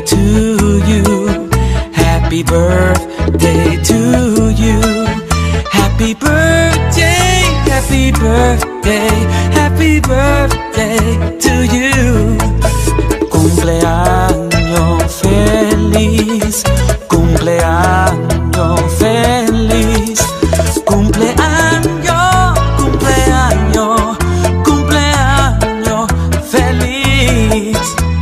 to you. Happy birthday to you. Happy birthday, happy birthday, happy birthday to you. Cumpleaños feliz, cumpleaños feliz, cumpleaños, cumpleaños, cumpleaños feliz.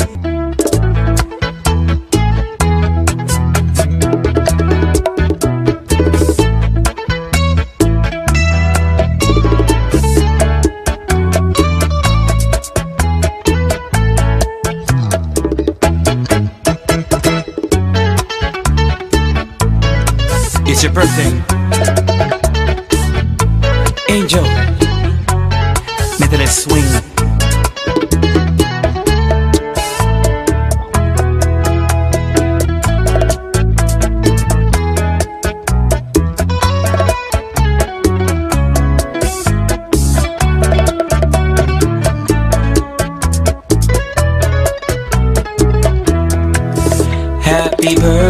It's your birthday. Angel, métele swing. Happy birthday